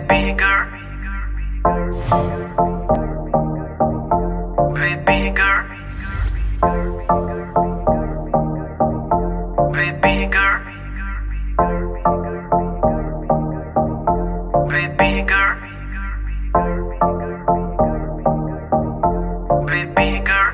baby girl, baby girl, baby girl, baby girl, baby girl.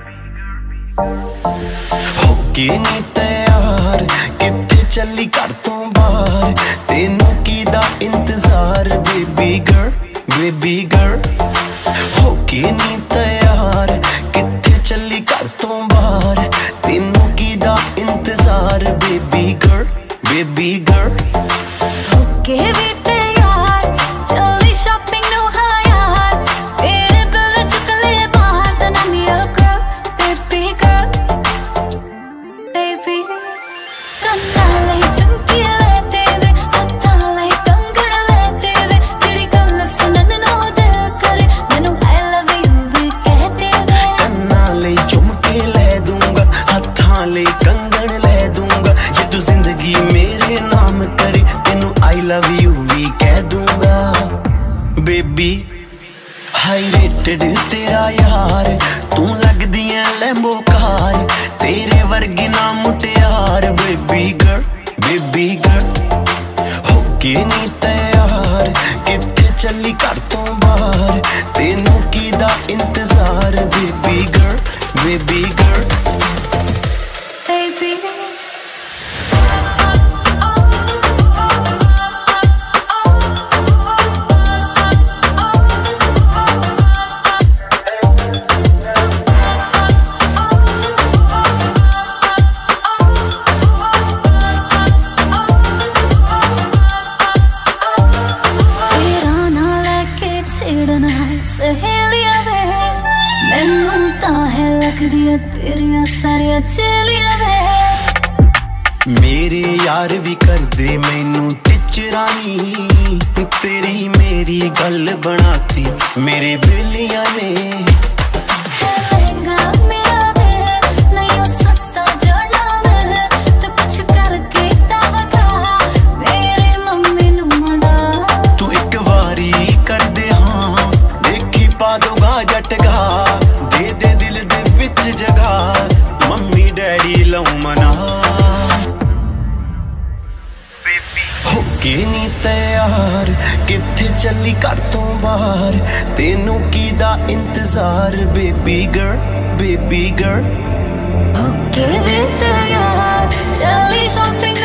होके नी तैयार किथे चली घर तो बाहर, तेनू की दा इंतजार बेबी गर्ल, बेबी गर्ल। होके नी तैयार किथे चली घर तो बाहर, तेनू की दा इंतजार बेबी गर्ल, बेबी गर्ल। होके भी तैयार चली शॉपिंग नु हाँ यार, तेरे बिल चुक ले बाहर then I'm your girl, baby girl, baby। कंनाले झुमकी लेते वे, हत्थाले कंगण लेते वे, तेरी गल सुनन नु दिल करे मैनू I love you भी कहते वे। कन्नाले झुमके ले दूंगा, हत्थाले कंगण ले दूंगा, ये तू जिंदगी मेरे नाम करे तेनू I love you भी कह दूंगा बेबी। हाई रेटेड तेरा यार, तू लगदी है लैम्बो कार, तेरे वर्गी ना मुटियार बेबी गर्ल, बेबी गर्ल। होके नी तैयार किथे चली घर तो बाहर, तेनू की दा इंतजार baby girl, baby girl. Baby, तेरा ना लेके छेड़ना है सहेलियां वे, मैनू तां है लगदियां तेरियां सारियां चेलियां वे। मेरे यार भी कर दे मैनू टिचरानी, तेरी मेरी गल बनाती मेरे बेलिया ने। लहंगा मेरा दिल नहीं सस्ता जड़ना मिल, तू कुछ करके तवका मेरे मम्मी नू मना। तू एक वारी कर दे हाँ, देखी पा दूंगा झटका, दे दे दिल दे विच जगह, मम्मी डैडी लऊ मना। होके नी तैयार किथे चली घर तो बाहर, तेनू की दा इंतजार बेबी गर्ल, बेबी गर्ल। होके भी तैयार चली शॉपिंग